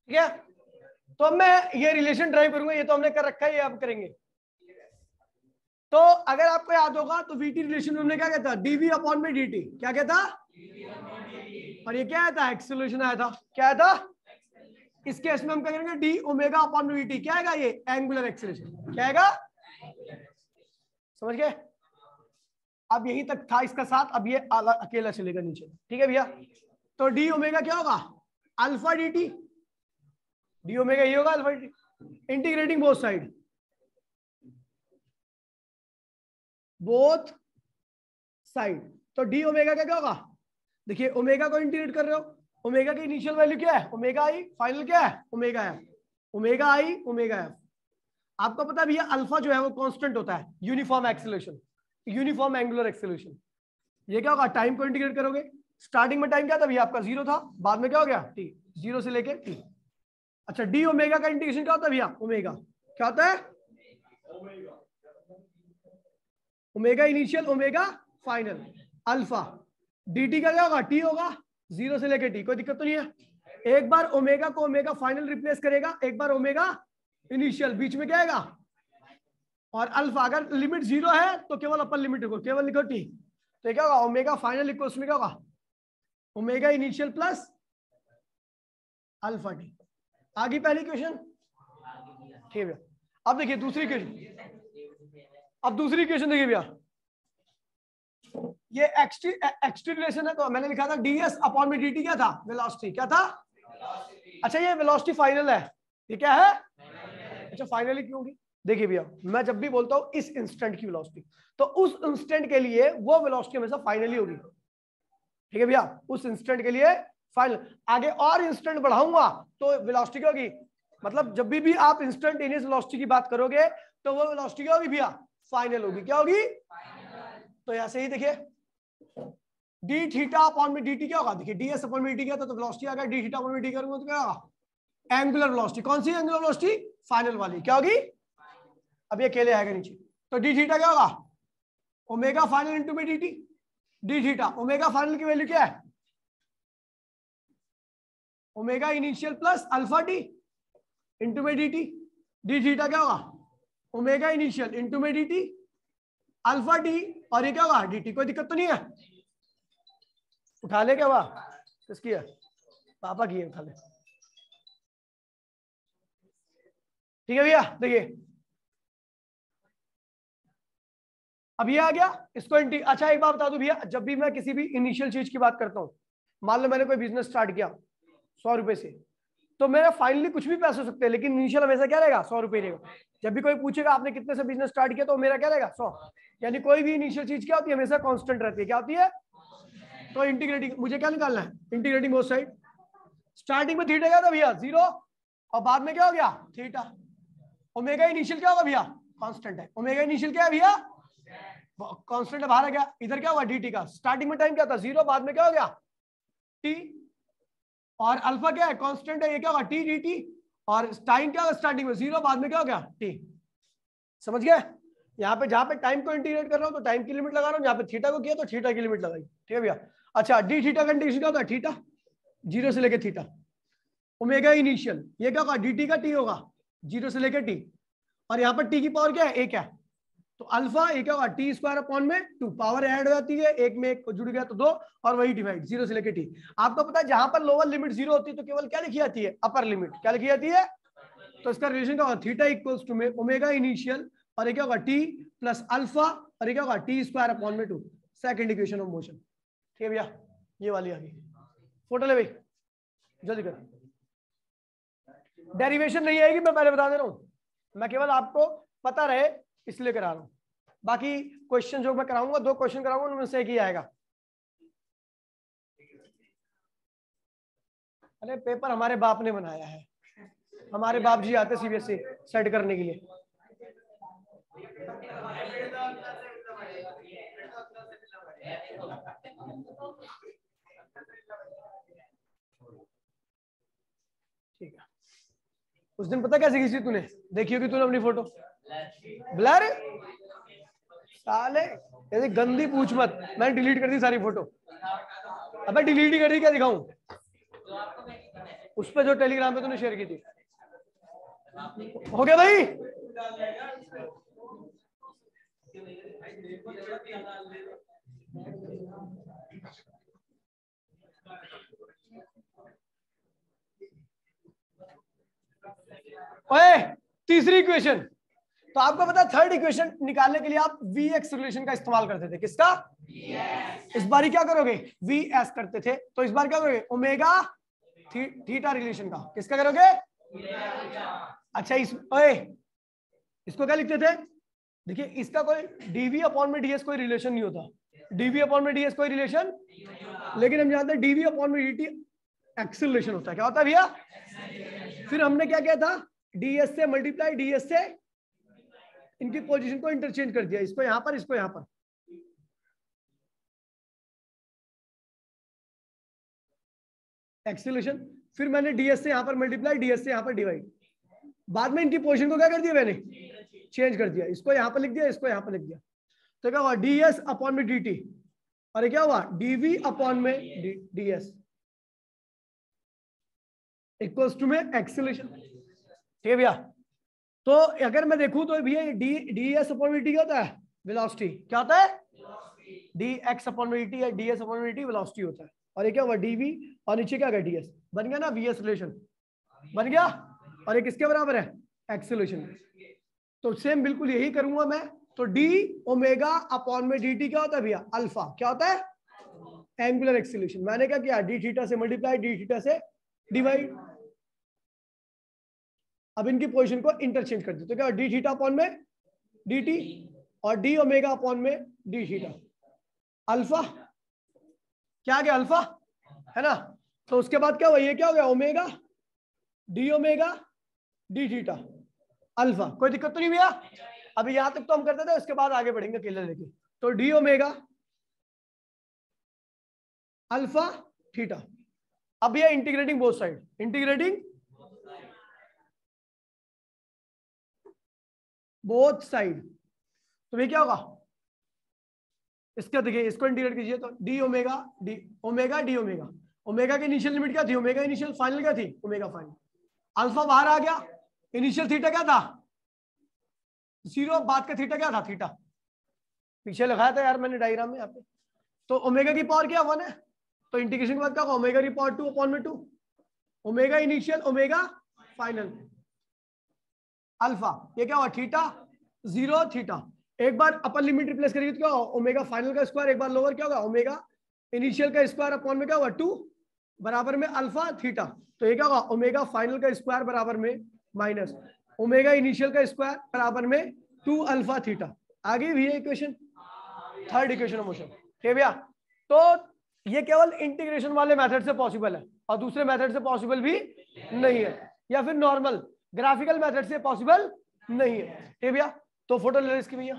ठीक है, तो अब मैं ये रिलेशन ड्राइव करूंगा, ये तो हमने कर रखा है, ये आप करेंगे। तो अगर आपको याद होगा तो वीटी रिलेशन में हमने क्या कहता, डीवी अपॉन में डीटी, क्या कहता, और ये क्या आया था, एक्सेलरेशन आया था, क्या आया था। इस केस में हम क्या करेंगे, डी ओमेगा अपॉन में वीटी, क्या आएगा, ये एंगुलर एक्सेलरेशन, क्या आएगा, समझ गए। अब यही तक था इसका साथ, अब ये अकेला चलेगा नीचे, ठीक है भैया। तो डी ओमेगा क्या होगा, alpha d t, d omega ये होगा alpha d t, integrating both side, both side. तो डी ओमेगा का क्या होगा, देखिए ओमेगा को इंटीग्रेट कर रहे हो, ओमेगा की इनिशियल वैल्यू क्या है, ओमेगा आई, फाइनल क्या है, omega f, omega i omega f. आपको पता है भैया अल्फा जो है वो कांस्टेंट होता है, uniform acceleration, uniform angular acceleration. ये क्या होगा, टाइम को इंटीग्रेट करोगे, स्टार्टिंग में टाइम क्या था भैया आपका, 0 था, बाद में क्या हो गया, टी, 0 से लेके टी। अच्छा, डी ओमेगा का इंटीग्रेशन क्या होता है भैया, ओमेगा क्या होता है, omega initial omega final, alpha dt का क्या होगा, टी होगा, 0 से लेके टी, कोई दिक्कत तो नहीं है। एक बार ओमेगा को ओमेगा फाइनल रिप्लेस करेगा, एक बार ओमेगा इनिशियल, बीच में क्या आएगा, और अल्फा अगर लिमिट 0 है तो केवल अपर लिमिट लिखो, केवल लिखो टी। तो क्या होगा, ओमेगा फाइनल इक्वल्स में क्या होगा, omega initial plus alpha t. आगे पहली क्वेश्चन, ठीक है। अब देखिए दूसरी क्वेश्चन, अब दूसरी क्वेश्चन देखिए भैया, ये एक्सटी रिलेशन है, तो मैंने लिखा था ds अपॉन में dt, क्या था, वेलोसिटी, क्या था। अच्छा, ये वेलोसिटी फाइनल है, ये क्या है, अच्छा फाइनली क्यों होगी, देखिए भैया मैं जब भी बोलता हूं इस इंस्टेंट की वेलोसिटी, तो उस इंस्टेंट के लिए वो वेलोसिटी हमेशा फाइनली होगी, ठीक है भैया, उस इंस्टेंट के लिए फाइनल। आगे और इंस्टेंट बढ़ाऊंगा तो वेलोसिटी क्या होगी, मतलब जब भी आप इंस्टेंटेनियस वेलोसिटी की बात करोगे तो वो वेलोसिटी क्या होगी भैया, फाइनल होगी, क्या होगी। तो ऐसे ही देखिए डी थीटा अपॉन में dt क्या होगा, देखिए ds अपॉन में dt क्या था, तो वेलोसिटी आ गया, डी थीटा अपॉन में dt करूंगा तो क्या होगा, एंगुलर वेलोसिटी, कौन सी एंगुलर वेलोसिटी, फाइनल वाली, क्या होगी। अब ये अकेले आएगा नीचे, तो डी थीटा क्या होगा, ओमेगा फाइनल इंटू में dt, d theta omega final की वैल्यू क्या है, omega initial plus alpha t into में dt, डी थीटा क्या होगा, ओमेगा इनिशियल इंटू में dt अल्फा टी, और ये क्या होगा dt, कोई दिक्कत तो नहीं है, उठा ले क्या हुआ, किसकी है, पापा की है, उठा ले, ठीक है भैया। देखिए अब ये आ गया, इसको अच्छा एक बात बता दूं भैया, जब भी मैं किसी भी इनिशियल चीज की बात करता हूं, मान लो मैंने कोई बिजनेस स्टार्ट किया 100 रुपए से, तो मेरा फाइनली कुछ भी पैसे हो सकते हैं, लेकिन इनिशियल हमेशा क्या रहेगा, 100 रुपए रहेगा। जब भी कोई पूछेगा आपने कितने से बिजनेस स्टार्ट किया, तो मेरा क्या रहेगा, 100। यानी कोई भी इनिशियल चीज क्या होती है, हमेशा कांस्टेंट रहती है, क्या होती है। तो इंटीग्रेटिंग मुझे क्या निकालना है, इंटीग्रेटिंग बोथ साइड। स्टार्टिंग में थीटा क्या था भैया, 0, और बाद में क्या हो गया, थीटा। ओमेगा इनिशियल क्या होगा भैया, कांस्टेंट है, ओमेगा इनिशियल क्या है भैया, कांस्टेंट है, बाहर आ गया। इधर क्या होगा, dt का स्टार्टिंग में टाइम क्या था, 0, बाद में क्या हो गया, t, और अल्फा क्या है, कांस्टेंट है, ये क्या होगा, t dt, और टाइम क्या होगा, स्टार्टिंग में 0, बाद में क्या हो गया, t। समझ गए, यहाँ पे जहां पे टाइम को इंटीग्रेट कर रहा हूँ तो टाइम की लिमिट लगा रहा हूँ, जहां पे थीटा को किया तो थीटा की लिमिट लगाई, ठीक है भैया। अच्छा, डी थीटा का इंटीग्रेशन क्या होता है, थीटा 0 से लेके थीटा, ओमेगा इनिशियल ये क्या होगा, dt का t होगा 0 से लेके t, और यहाँ पर t की पावर क्या है, 1 है, तो अल्फा ये क्या होगा, टी स्क्वायर अपॉन में 2, पावर ऐड हो जाती है, एक में एक जुड़ गया तो 2, और वही डिवाइड 0 से लेके t। आपको पता है जहां पर लोअर लिमिट 0 होती है तो केवल क्या लिखी जाती है, अपर लिमिट, क्या लिखी जाती है। तो इसका रिलेशन क्या होगा, थीटा इक्वल्स टू में ओमेगा इनिशियल, और ये क्या होगा t प्लस अल्फा, और ये क्या होगा टी स्क्वायर अपॉन में 2, सेकंड इक्वेशन ऑफ मोशन, ठीक है भैया। ये वाली आ गई, फोटो ले भाई जल्दी कर, डेरिवेशन नहीं आएगी, मैं पहले बता दे रहा हूं, मैं केवल आपको पता रहे इसलिए करा रहा हूं। बाकी क्वेश्चन जो मैं कराऊंगा, 2 क्वेश्चन कराऊंगा, उनमें से एक ही आएगा। अरे पेपर हमारे बाप ने बनाया है, हमारे बाप जी आते सीबीएसई सेट करने के लिए। ठीक है, उस दिन पता कैसे खींची तूने, देखी होगी तूने अपनी फोटो, ब्लर साले, ऐसे गंदी पूछ मत, मैंने डिलीट कर दी सारी फोटो। अबे डिलीट ही कर दी, क्या दिखाऊं, उस पर जो टेलीग्राम पे तूने शेयर की थी। हो गया भाई? ओए, तीसरी इक्वेशन। तो आपको पता है थर्ड इक्वेशन निकालने के लिए आप वी एक्स रिलेशन का इस्तेमाल करते थे। किसका? इस बार क्या करोगे? वी एस करते थे, तो इस बार क्या करोगे? ओमेगा थीटा रिलेशन का। किसका करोगे? अच्छा इसको क्या लिखते थे? देखिए, इसका कोई डीवी अपॉन में डीएस कोई रिलेशन नहीं होता। डीवी अपॉन में डीएस कोई रिलेशन, लेकिन हम जानते हैं डीवी अपॉन में डीटी एक्सेलरेशन होता है। क्या होता है भैया? फिर हमने क्या किया था? डीएस से मल्टीप्लाई, डीएस से इनकी पोजीशन को इंटरचेंज कर दिया, इसको यहां पर, इसको यहां पर। एक्सेलरेशन। फिर मैंने डीएस से यहां पर मल्टीप्लाई, डीएस से यहां पर डिवाइड। बाद में इनकी पोजीशन को क्या कर दिया मैंने? चेंज कर दिया। इसको यहां पर लिख दिया, इसको यहां पर लिख दिया। तो क्या हुआ? डीएस अपॉन में डीटी, और क्या हुआ? डीवी अपॉन में डीएस इक्वल्स टू में एक्सेलरेशन। ठीक है भैया? तो अगर मैं देखूं तो भैया d s upon v t क्या होता है? वेलोसिटी। क्या होता है? D x upon v t या d s upon v t velocity होता है। और ये क्या हुआ? डीवी, और नीचे क्या गया? डीएस। बन गया ना वी एस रिलेशन? बन गया। और ये किसके बराबर है? एक्सेलरेशन। तो सेम बिल्कुल यही करूंगा मैं। तो डी ओमेगा अपॉन में डी टी क्या होता है भैया? अल्फा। क्या होता है? Angular acceleration. मैंने क्या किया? डी थीटा से मल्टीप्लाई, डी थीटा से डिवाइड। अब इनकी पोजीशन को इंटरचेंज कर दी, तो क्या? डी थीटा अपॉन में डी टी, और डी ओमेगा अपॉन में डी थीटा। अल्फा क्या आ गया? अल्फा, है ना? तो उसके बाद क्या हुआ? ये क्या हो गया? Omega d omega d theta alpha. कोई दिक्कत तो नहीं भैया? अभी यहां तक तो हम करते थे, उसके बाद आगे बढ़ेंगे अकेले लेके। तो डी ओमेगा अल्फा थीटा। अब ये integrating both side, integrating both side. तो ये क्या होगा? इसका देखिए, इसको इंटीग्रेट कीजिए तो d omega d omega d omega. Omega की इनिशियल लिमिट क्या थी? Omega initial. फाइनल क्या थी? Omega final. अल्फा बाहर आ गया। इनिशियल थीटा क्या था? 0। बाद का थीटा क्या था? थीटा पीछे लगाया था यार मैंने डायग्राम में यहाँ पे। तो ओमेगा की पावर क्या? 1 है। तो इंटीग्रेशन के बाद क्या होगा? ओमेगा की पावर 2 अपॉन में 2। Omega initial, omega final, alpha. ये क्या हुआ? Theta 0 theta. एक बार अपर लिमिट रिप्लेस करेंगे तो क्या होगा? ओमेगा फाइनल का स्क्वायर। एक बार लोअर क्या होगा? ओमेगा इनिशियल का स्क्वायर अपॉन में क्या होगा? 2 बराबर में अल्फा थीटा। तो ये क्या होगा? ओमेगा फाइनल का स्क्वायर बराबर में माइनस ओमेगा इनिशियल का स्क्वायर बराबर में 2 अल्फा थीटा। आगे भी है equation, third equation of motion. ठीक भैया? तो ये केवल इंटीग्रेशन वाले मेथड से पॉसिबल है, और दूसरे मेथड से पॉसिबल भी नहीं है, या फिर नॉर्मल ग्राफिकल मेथड से पॉसिबल नहीं है। ठीक भैया? तो फोटो ले लो इसकी भैया।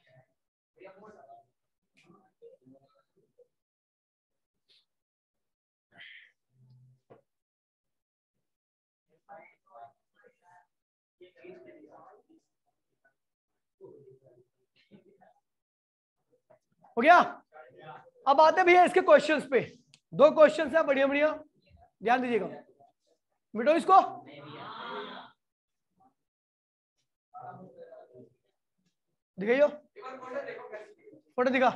हो गया? अब आते भैया इसके क्वेश्चंस पे। 2 क्वेश्चंस है बढ़िया बढ़िया, ध्यान दीजिएगा। मिटो इसको। दिखाइयो फोटो, दिखा।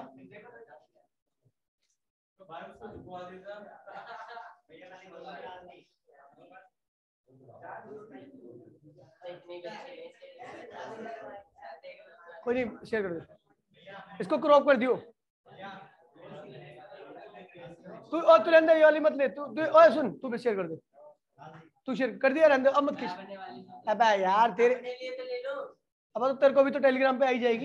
कोई नहीं, शेयर कर दो इसको, क्रॉप कर दियो तू। और तू रहने ये वाली मत ले तू। ओए सुन, तू भी शेयर कर दे। तू शेयर कर दिया, रहने अब मत खींच। अबे यार तेरे, अब तो तेरे को भी तो टेलीग्राम पे आई जाएगी।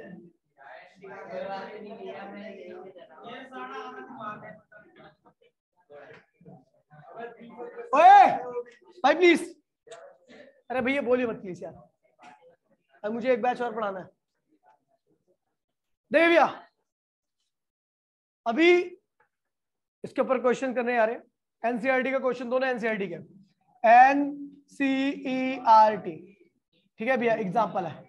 ओए भाई प्लीज, अरे भैया बोलिए मत प्लीज यार, अब मुझे एक बैच और पढ़ाना है। देखिए भैया, अभी इसके ऊपर क्वेश्चन करने आ रहे हैं। एनसीईआरटी का क्वेश्चन, दोनों एनसीईआरटी के, एनसीईआरटी। ठीक है भैया? एग्जाम्पल है।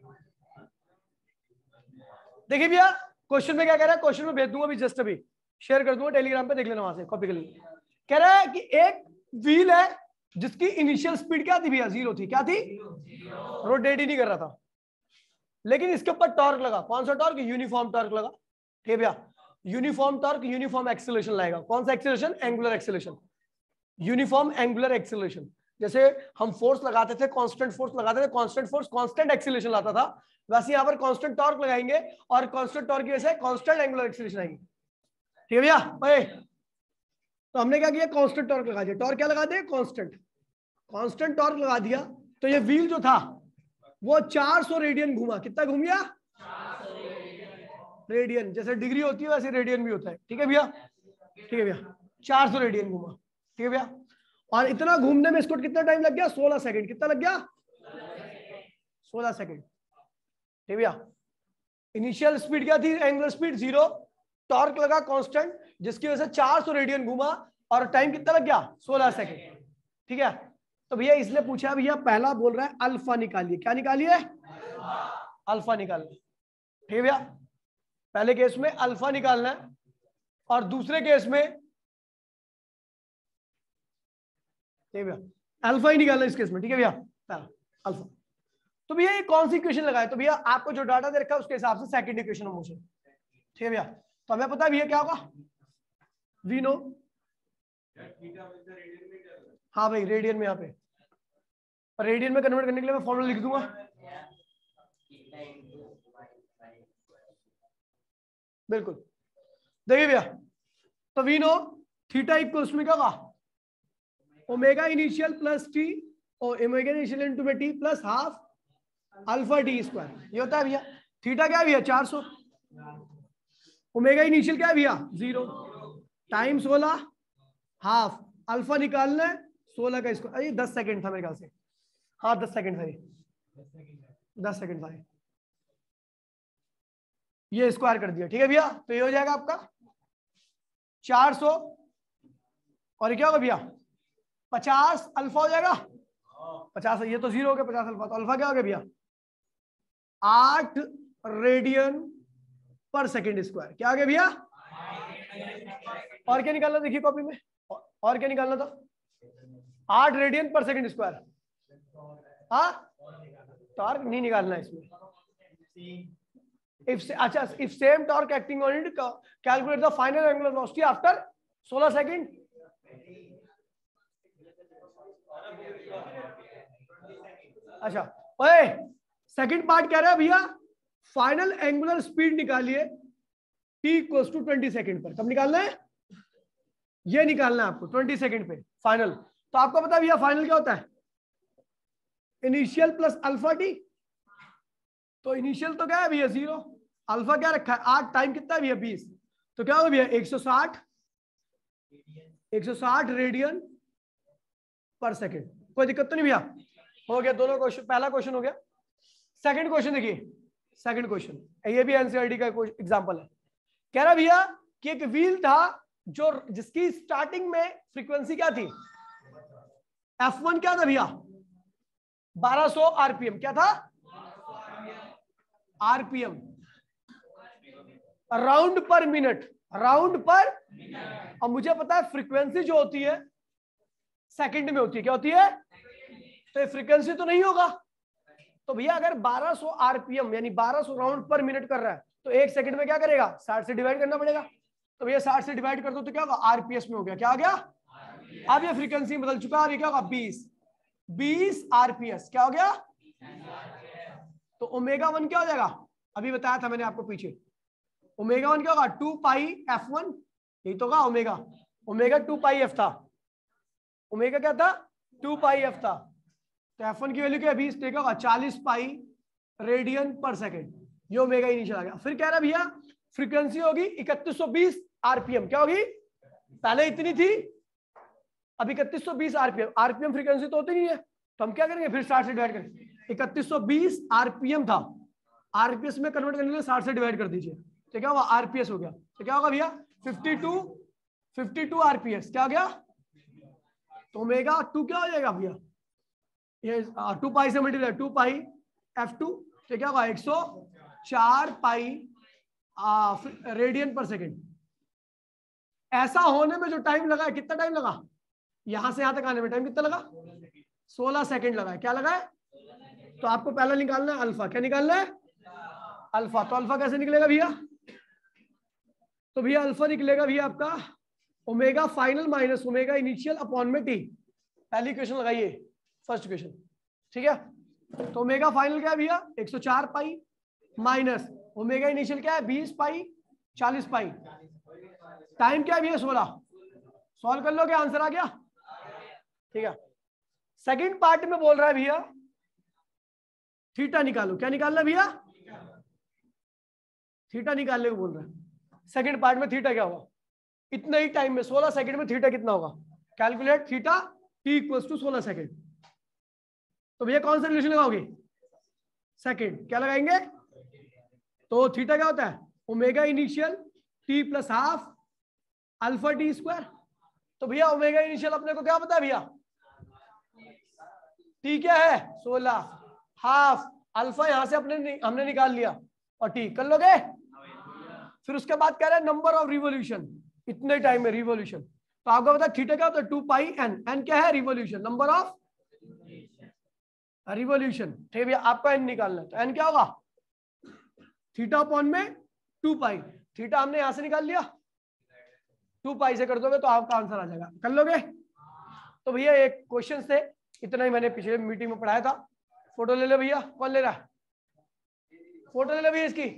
देखिए भैया, क्वेश्चन में क्या कह रहा है? क्वेश्चन में भेज दूंगा अभी, जस्ट अभी शेयर कर दूंगा टेलीग्राम पे, देख लेना वहां से, कॉपी कर लेना। कह रहा है कि एक व्हील है जिसकी इनिशियल स्पीड क्या थी भैया, 0 थी। क्या थी? रोटेट ही नहीं कर रहा था, लेकिन इसके ऊपर टॉर्क लगा। कौन सा टॉर्क? यूनिफॉर्म टॉर्क लगा। ठीक है भैया, यूनिफॉर्म टॉर्क यूनिफॉर्म एक्सेलरेशन लाएगा। कौन सा acceleration? Angular acceleration, uniform angular acceleration. जैसे हम फोर्स लगाते थे, कांस्टेंट फोर्स लगाते थे, कांस्टेंट फोर्स कांस्टेंट एक्सेलरेशन लाता था, वैसे यहां पर कांस्टेंट टॉर्क लगाएंगे और कांस्टेंट टॉर्क की वजह से कांस्टेंट एंगुलर एक्सेलरेशन आएगी। ठीक है भैया? ओए, तो हमने क्या किया? कांस्टेंट टॉर्क लगा दिया। टॉर्क क्या लगा दिया? कांस्टेंट। कांस्टेंट टॉर्क लगा दिया तो ये व्हील जो था वो 400 रेडियन घूमा। कितना घूम गया? रेडियन। जैसे डिग्री होती है वैसे रेडियन भी होता है। ठीक है भैया? ठीक है भैया, 400 रेडियन घूमा। ठीक है भैया, और इतना घूमने में इसको कितना टाइम लग गया? 16 सेकंड। कितना लग गया? 16 सेकंड। ठीक है भैया, इनिशियल स्पीड क्या थी? एंगुलर स्पीड 0, टॉर्क लगा कांस्टेंट जिसकी वजह से 400 रेडियन घूमा और टाइम कितना लग गया? 16 सेकंड। ठीक है, तो भैया इसलिए पूछा, भैया पहला बोल रहा है अल्फा निकालिए। क्या निकालिए? अल्फा निकालिए। ठीक है भैया, पहले केस में अल्फा निकालना है और दूसरे केस में ठीक है भैया अल्फा ही निकालना इस केस में। ठीक है भैया, पहला अल्फा। तो भैया ये कौन सी इक्वेशन लगाए? तो भैया आपको जो डाटा दे रखा है उसके हिसाब से सेकंड इक्वेशन हम मुझे। ठीक है भैया, तो हमें पता है भैया क्या होगा? We know. हाँ भाई, रेडियन में, यहाँ पे रेडियन में कन्वर्ट करने के लिए मैं फॉर्मूला लिख दूंगा। बिल्कुल, देखिए भैया, तो वी नो थीटा इक्वल्स में क्या होगा? ओमेगा इनिशियल प्लस टी और ओमेगा इनिशियल इनटू में t plus half alpha t square. ये होता है भैया। थीटा क्या है भैया? 400। ओमेगा इनिशियल क्या है भैया? 0 टाइम 16 हाफ अल्फा निकालना है 16 का स्क्वायर। अरे 10 सेकंड था मेरे ख्याल से। हाँ 10 सेकंड था, ये 10 सेकंड था। ये स्क्वायर कर दिया। ठीक है भैया, तो ये हो जाएगा आपका 400 और ये क्या होगा भैया? 50 अल्फा हो जाएगा। 50, ये तो 0 हो गया, 50 अल्फा, तो अल्फा क्या हो गया भैया? 8 रेडियन पर सेकेंड स्क्वायर। क्या आ गया भैया? और क्या निकालना? देखिए कॉपी में, और क्या निकालना था? 8 रेडियन पर सेकेंड स्क्वायर। हाँ, टॉर्क नहीं निकालना है इसमें। अच्छा, if same torque acting on it calculate the final angular velocity after 16 second. अच्छा, ओए सेकंड पार्ट कह रहा है भैया फाइनल एंगुलर स्पीड निकालिए t इक्वल्स टू 20 सेकंड पर। कब निकालना है? ये निकालना है आपको 20 सेकंड पे फाइनल। तो आपको पता है भैया फाइनल क्या होता है? Initial plus alpha t. तो इनिशियल तो क्या है भैया? 0, अल्फा क्या रखा है? 8, टाइम कितना है भैया? 20। तो क्या होगा भैया? 160 रेडियन पर सेकेंड। कोई दिक्कत तो नहीं भैया? हो गया दोनों क्वेश्चन। पहला क्वेश्चन हो गया। सेकंड क्वेश्चन देखिए, सेकंड क्वेश्चन ये भी एनसीईआरटी का एग्जांपल है। कह रहा भैया कि एक व्हील था जो जिसकी स्टार्टिंग में फ्रीक्वेंसी क्या थी? F1 क्या था भैया? 1200 आरपीएम। क्या था? RPM, round per minute, round per. और मुझे पता है फ्रीक्वेंसी जो होती है सेकंड में होती है। क्या होती है? तो ये फ्रीक्वेंसी तो नहीं होगा। तो भैया अगर 1200 आरपीएम यानी 1200 राउंड पर मिनट कर रहा है तो एक सेकंड में क्या करेगा? 60 से डिवाइड करना पड़ेगा। तो भैया 60 से डिवाइड कर दो तो क्या होगा? आरपीएस में हो गया। क्या आ गया? अब ये फ्रीक्वेंसी बदल चुका है। क्या होगा? 20 आरपीएस। क्या हो गया? तो ओमेगा 1 क्या हो जाएगा? अभी बताया था मैंने आपको पीछे। ओमेगा 1 क्या होगा? 2 पाई f1। यही तो होगा ओमेगा। ओमेगा 2 पाई f था। ओमेगा क्या था? 2 पाई f था। तो f1 की वैल्यू क्या है? 20। क्या होगा? 40 पाई रेडियन पर सेकेंड। ये ओमेगा इनिशियल आ गया। फिर कह रहा भैया फ्रीक्वेंसी होगी 3120 आरपीएम। क्या होगी? पहले इतनी थी, अब 3120 आरपीएम। आरपीएम फ्रीक्वेंसी तो होती नहीं है, तो हम क्या करेंगे? फिर 60 से डिवाइड करेंगे। 3120 आरपीएम था, आरपीएस में कन्वर्ट करने के लिए 60 से डिवाइड कर दीजिए। तो क्या होगा? आरपीएस हो गया। तो क्या होगा भैया? 52 आरपीएस। क्या हो गया? तो ओमेगा 2 क्या हो जाएगा भैया? ये 2 पाई से मल्टीप्लाई 2 पाई f2। तो क्या होगा? 104 पाई रेडियन पर सेकेंड। ऐसा होने में जो टाइम लगा है, कितना टाइम लगा? यहां से यहां तक आने में टाइम कितना लगा? 16 सेकंड लगा है। क्या लगा है? तो आपको पहला निकालना है अल्फा। क्या निकालना है? अल्फा। तो अल्फा कैसे निकलेगा भैया? तो भैया अल्फा निकलेगा भैया आपका omega final minus omega initial upon में टी। पहली इक्वेशन लगाइए, फर्स्ट इक्वेशन। ठीक है, तो ओमेगा फाइनल क्या है भैया? 104 पाई माइनस ओमेगा इनिशियल क्या है? 20 पाई 40 पाई। टाइम क्या है भैया? 16। सॉल्व कर लो, क्या आंसर आ गया? ठीक है, सेकंड पार्ट में बोल रहा है भैया थीटा निकालो। क्या निकालना है भैया? थीटा निकालने को बोल रहा है। सेकंड पार्ट में थीटा क्या होगा? इतने ही टाइम में 16 सेकंड में थीटा कितना होगा? Calculate theta t equals to 16 second. तो भैया कौन सा रिलेशन लगाओगे? सेकंड। क्या लगाएंगे? तो थीटा क्या होता है? Omega initial t plus half alpha t square. तो भैया ओमेगा इनिशियल अपने को क्या पता है भैया? टी क्या है? 16 हाफ अल्फा यहां से हमने निकाल लिया और टी कर लोगे। फिर उसके बाद कह रहा है नंबर ऑफ रिवोल्यूशन, इतने टाइम में रिवोल्यूशन। तो आपको पता है थीटा क्या होता है? 2 पाई एन। एन क्या है? Revolution, number of revolution. ठीक है भैया, आपका एन निकालना है। तो एन क्या होगा? थीटा अपॉन में 2 पाई। थीटा हमने यहां से निकाल लिया, 2 पाई से कर दोगे तो आपका आंसर आ जाएगा। कर लोगे? तो भैया एक क्वेश्चन से इतना ही मैंने पिछले मीटिंग में पढ़ाया था। फोटो ले लो भैया। कौन ले रहा है? फोटो ले लो भैया इसकी।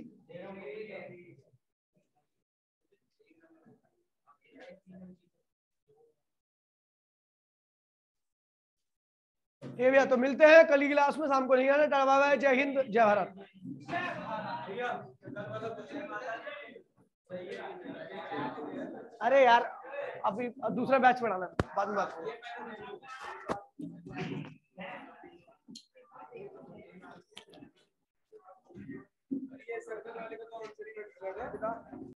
ये भैया तो मिलते हैं कल की क्लास में, शाम को नहीं आना। टाटा बाय बाय, जय हिंद जय भारत। अरे यार अभी दूसरा बैच पढ़ाना, बाद में बात।